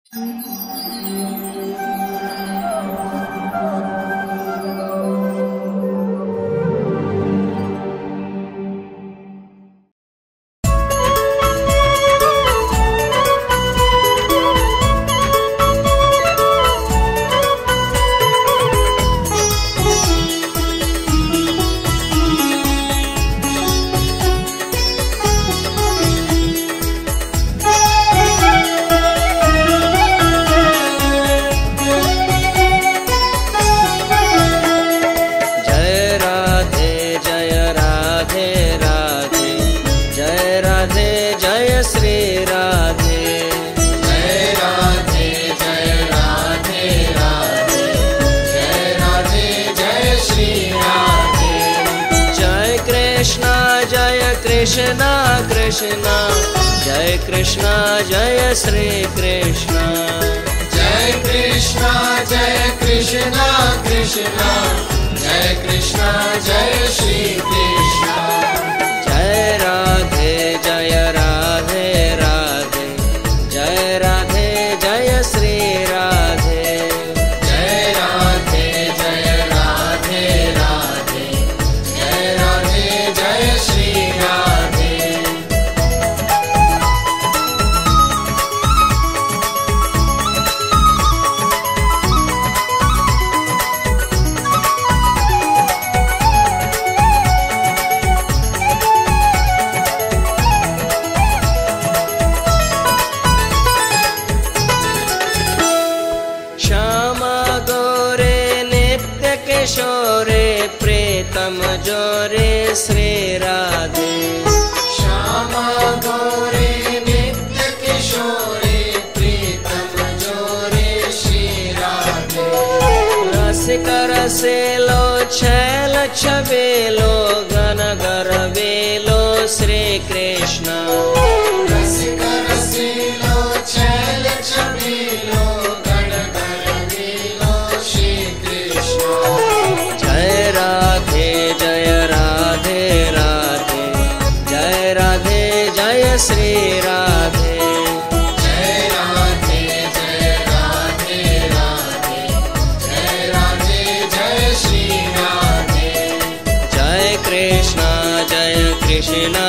कृष्णा कृष्णा जय कृष्णा जय श्री कृष्णा। जय कृष्णा कृष्णा जय कृष्णा जय श्री कृष्णा। जय राधे राधे जय राधे जय श्री राधे। जय राधे राधे जय राधे जय श्री राधे। किशोरे प्रीतम जोरे श्री राधे। श्यामा गौरे नित्य किशोरे प्रीतम जोरे श्री राधे। रसिक रसेलो छैल छबेलो गन गरबेलो श्री कृष्ण। रसिक रसेलो छैल छबेलो गन गरबेलो श्री कृष्ण। जय राधे जय राधे जय श्री राधे। जय राधे जय राधे जय श्री राधे। जय कृष्णा कृष्णा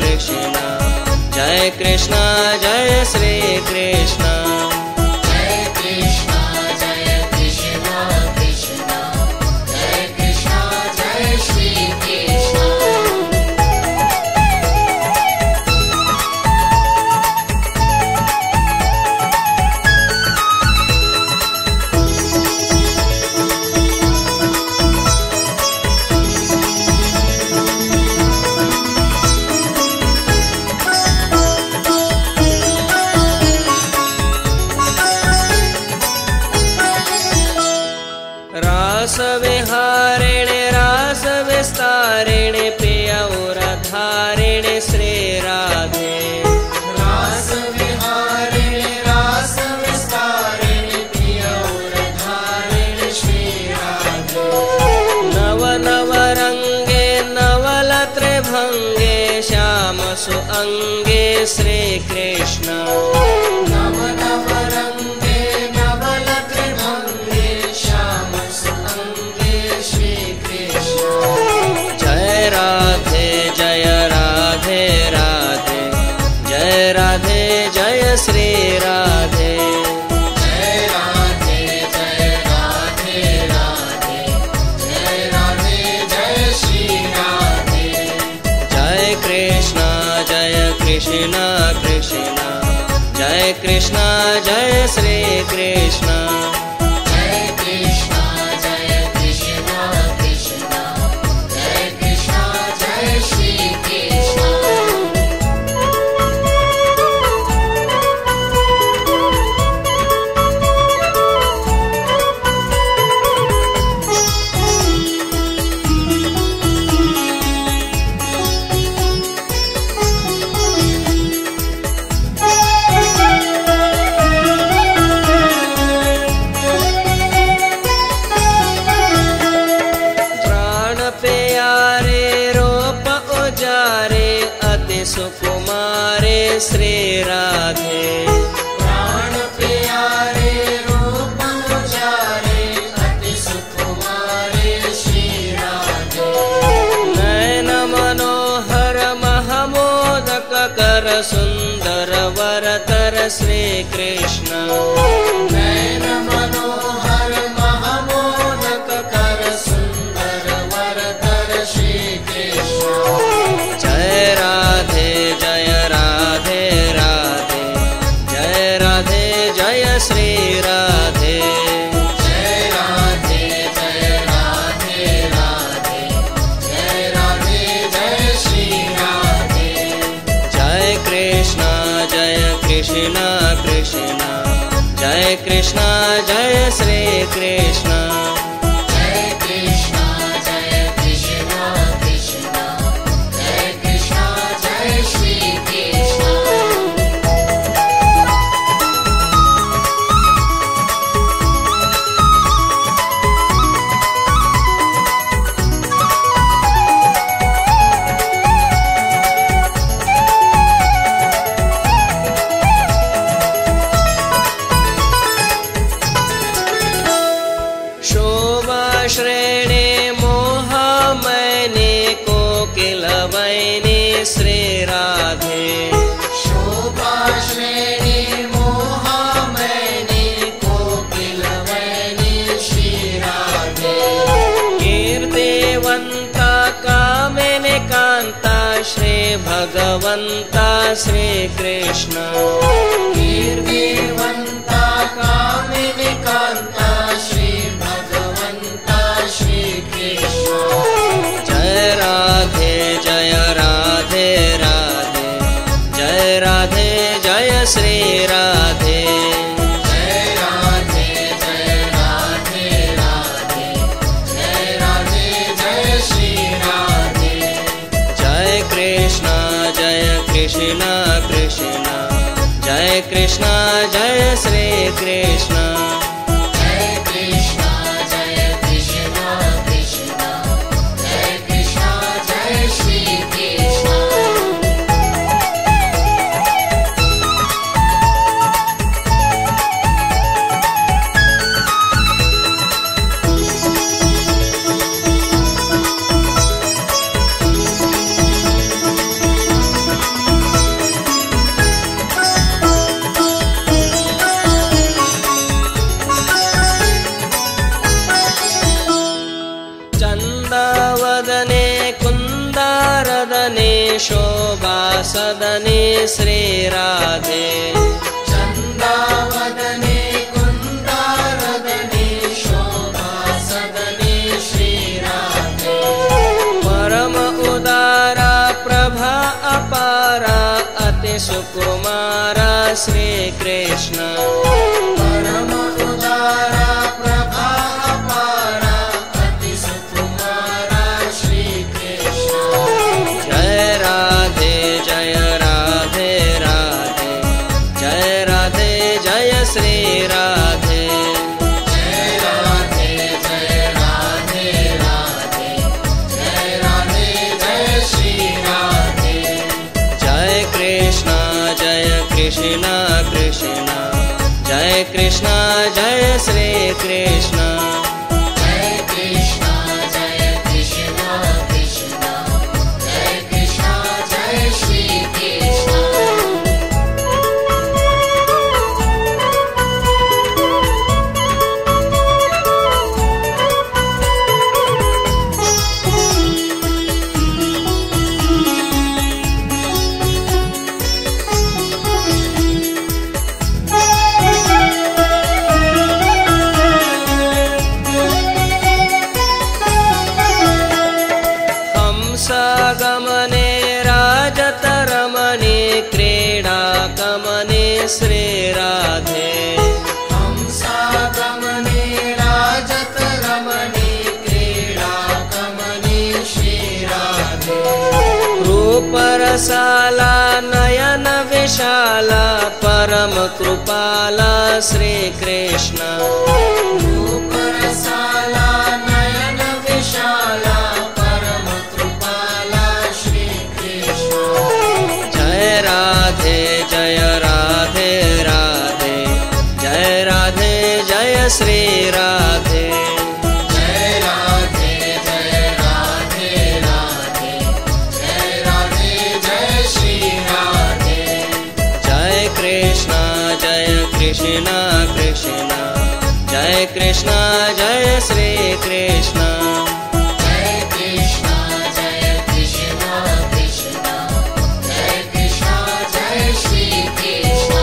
जय कृष्णा जय श्री कृष्णा। जय कृष्णा कृष्णा जय कृष्णा जय श्री कृष्णा। रास विहारिणे रास विस्तारिणे प्रिया धारिणे श्री राधे। रास विहारिणे रास विस्तारिणे प्रिया धारिणे श्री राधे। नव नव रंगे नवल त्रिभंगे श्याम सुअंगे श्री कृष्ण। नव नव रंगे नवल त्रिभंगे श्याम सुअंगे श्री कृष्ण। जय राधे जय श्री राधे। जय राधे जय राधे जय श्री राधे। जय कृष्णा जय कृष्णा जय श्री कृष्णा। जय कृष्णा जय कृष्णा जय श्री कृष्णा। श्री कृष्ण। नयन मनोहर महामोदक कर सुंदर वरदर श्री कृष्ण। जय राधे जय राधे राधे, जय राधे जय श्री राधे। जय राधे जय राधे राधे, जय राधे जय श्री राधे। जय कृष्ण कृष्ण, जय कृष्ण जय श्री कृष्ण। जय कृष्ण कृष्ण, जय कृष्ण जय श्री कृष्ण। श्रेणे मोहमैने कोकिलवैने श्री राधे। शोभा श्रेणी मोहमैने कोकिलवैने श्री राधे। कीर्तिवन्ता कामिनी कान्ता श्री भगवन्ता श्री कृष्ण। कीर्तिवन्ता कामिनी कान्ता श्री भगवन्ता श्री कृष्ण। जय राधे जय राधे राधे, जय राधे जय श्री राधे। जय राधे जय राधे राधे, जय राधे जय श्री राधे। जय कृष्ण कृष्ण, जय कृष्ण जय श्री कृष्ण। जय कृष्ण कृष्ण, जय कृष्ण जय श्री कृष्ण। चंदावदने कुंदारदने शोभा सदने श्री राधे। चंदावदने कुंदारदने शोभा सदने श्री राधे। परम उदारा प्रभा अपारा अति सुकुमारा श्री कृष्ण। परम उदारा प्रभा अपारा अति सुकुमारा श्री कृष्ण। जय राधे जय राधे राधे, जय राधे जय श्री राधे। जय राधे जय राधे राधे, जय राधे जय श्री राधे। जय कृष्ण कृष्ण, जय कृष्ण जय श्री कृष्ण। जय कृष्ण कृष्ण, जय कृष्ण जय श्री कृष्ण। गमने राजतरमणे क्रीडाकमने श्री राधे। हंसागमने राजतरमणे क्रीडाकमने श्री राधे। रूपरसाला नयन विशाला परम कृपाला श्री कृष्ण। रूपरसाला नयन विशाला परम कृपाला श्री कृष्ण। जय राधे जय राधे राधे, जय राधे जय श्री राधे। जय राधे जय राधे राधे, जय राधे जय श्री राधे। जय कृष्ण कृष्ण कृष्ण जय कृष्ण जय श्री कृष्ण जय कृष्ण कृष्ण जय कृष्ण जय श्री कृष्ण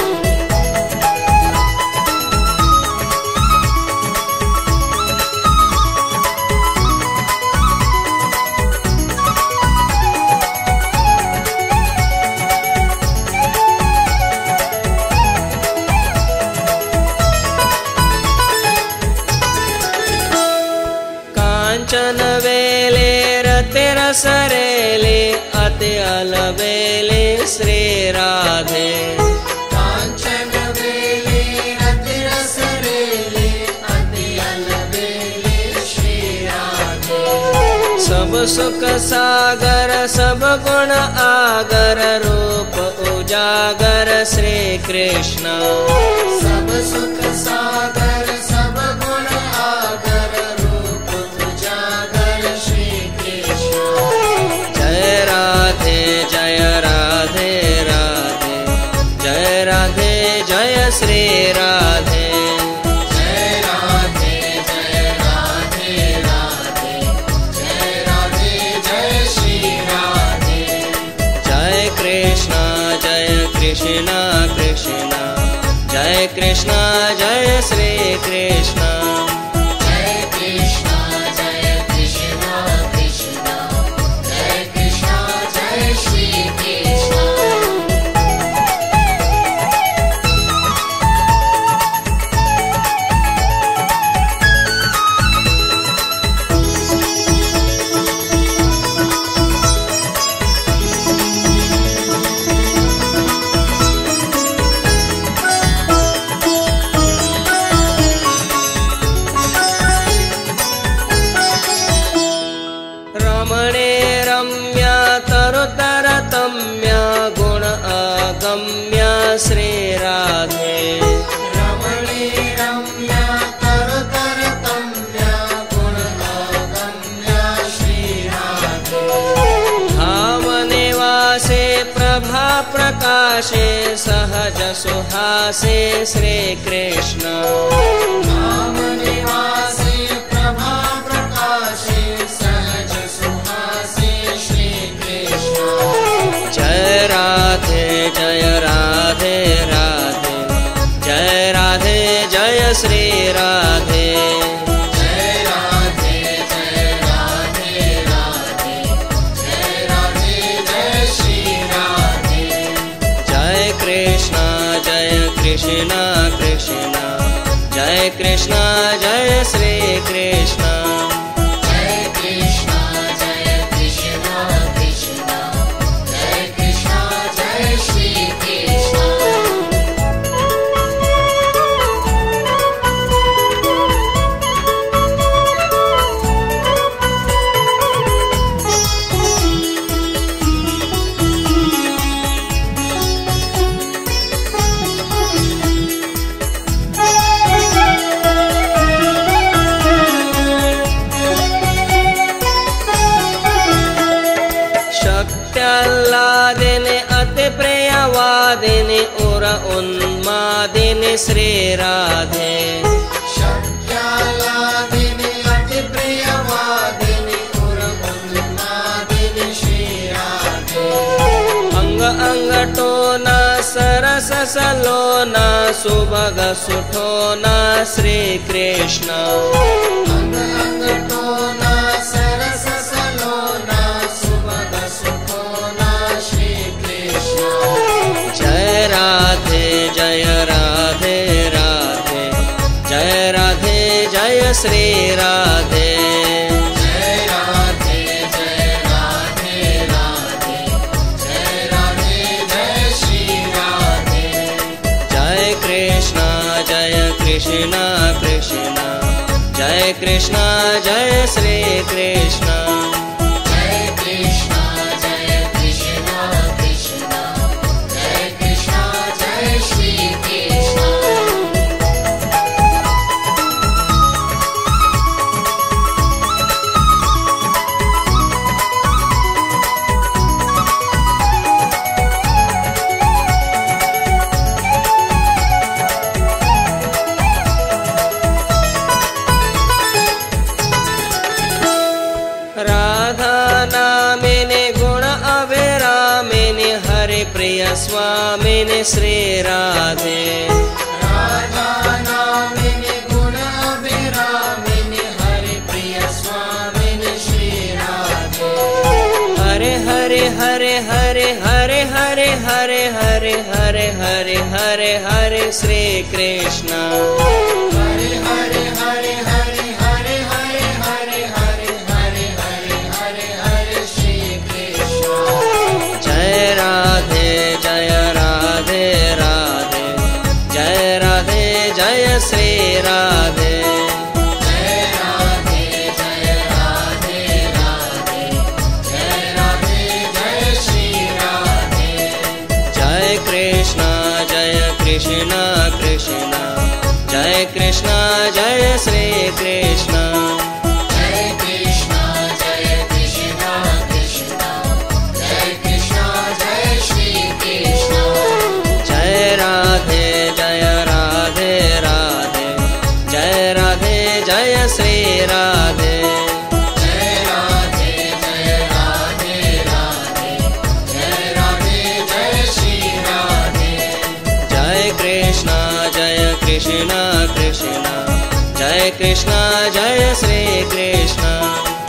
कांचन वेले रते रसरेले अति अलबेले श्री राधे कांचन वेले रति रसरेले अति अलबेले श्री राधे सब सुख सागर सब गुण आगर रूप उजागर श्री कृष्ण सब सुख सागर सब गुण आगर रूप उजागर श्री कृष्ण जय राधे राधे राधे जय राधे जय श्री राधे जय राधे राधे जय राधे जय श्री राधे जय कृष्ण कृष्ण जय कृष्ण जय श्री कृष्ण जय कृष्ण कृष्ण जय कृष्ण जय श्री कृष्ण रमणे रम्या तरुतरतम्या गुण अगम्या श्री राधे रमणे रम्या तरतरतम्या गुण अगम्या श्री राधे भावनिवासे प्रभा प्रकाशे सहज सुहासे श्री कृष्ण नामनिवासे प्रभा प्रकाशे सहज सुहासे श्री कृष्ण जय राधे राधे जय राधे जय श्री राधे जय राधे जय राधे जय श्री राधे जय कृष्ण कृष्ण जय कृष्ण जय श्री कृष्ण जय कृष्ण कृष्ण जय कृष्ण जय श्री कृष्ण शक्त्याल्लादिने अति प्रियवादिने उर उन्मादिने श्री राधे शक्त्यालादिनि अति प्रियवादिनि उन्मादिनि श्री राधे अंग अंग टोना सरस सलोना सुभग सुठोना श्री कृष्ण अंग अंग टोना सरस सलोना सुभग सुखोना श्री कृष्ण जय राधे राधे जय राधे जय श्री राधे जय राधे जय राधे जय श्री राधे जय कृष्ण जय कृष्ण जय श्री कृष्ण जय कृष्ण जय कृष्ण जय श्री कृष्ण स्वामिनि श्री राधे राधा नामिनि गुण अभिरामिनि हरि प्रिय स्वामिनि श्री राधे हरे हरे हरे हरे हरे हरे हरे हरे हरे हरे हरे हरे श्री कृष्ण हरे हरे हरे हरे हरे हरे हरे हरे हरे हरे हरे हरे श्री कृष्ण जय राधे राधे जय राधे जय श्री राधे जय राधे जय राधे राधे जय राधे जय श्री राधे जय कृष्ण कृष्ण जय कृष्ण जय श्री कृष्ण जय कृष्ण कृष्ण जय कृष्ण जय श्री कृष्ण जय राधे जय राधे जय श्री राधे जय राधे जय राधे राधे जय राधे जय श्री राधे जय कृष्ण जय कृष्ण जय श्री कृष्ण